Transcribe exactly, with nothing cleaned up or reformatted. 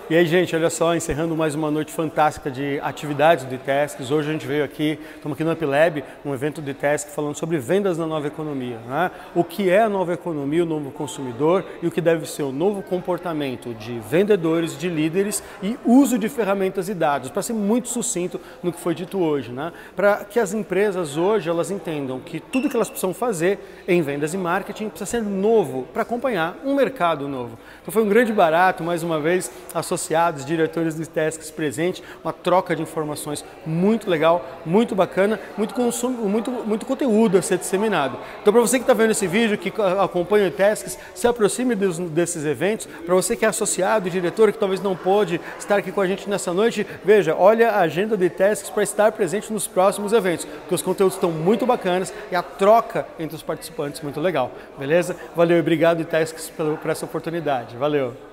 E aí, gente, olha só, encerrando mais uma noite fantástica de atividades do iTask. Hoje a gente veio aqui, estamos aqui no UpLab, um evento do iTask falando sobre vendas na nova economia, né? O que é a nova economia, o novo consumidor e o que deve ser o novo comportamento de vendedores, de líderes e uso de ferramentas e dados, para ser muito sucinto no que foi dito hoje, né? Para que as empresas hoje elas entendam que tudo que elas precisam fazer em vendas e marketing precisa ser novo para acompanhar um mercado novo. Então foi um grande barato, mais uma vez, associados, diretores do iTask presentes, uma troca de informações muito legal, muito bacana, muito, consumo, muito, muito conteúdo a ser disseminado. Então para você que está vendo esse vídeo, que acompanha o iTask, se aproxime dos, desses eventos. Para você que é associado, diretor, que talvez não pôde estar aqui com a gente nessa noite, veja, olha a agenda do iTask para estar presente nos próximos eventos, porque os conteúdos estão muito bacanas e a troca entre os participantes muito legal, beleza? Valeu e obrigado iTask por essa oportunidade. Valeu!